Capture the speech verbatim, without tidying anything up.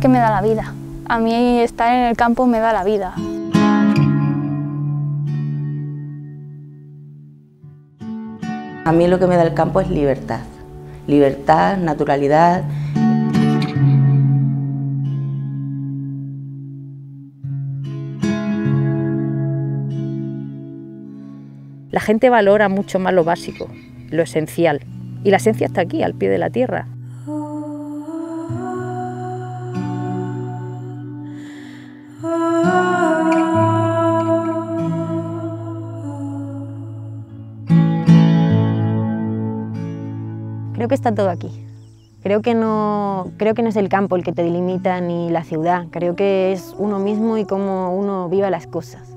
que me da la vida. A mí estar en el campo me da la vida. A mí lo que me da el campo es libertad. Libertad, naturalidad. La gente valora mucho más lo básico, lo esencial. Y la esencia está aquí, al pie de la tierra. Creo que está todo aquí. Creo que no, creo que no es el campo el que te delimita ni la ciudad. Creo que es uno mismo y cómo uno vive las cosas.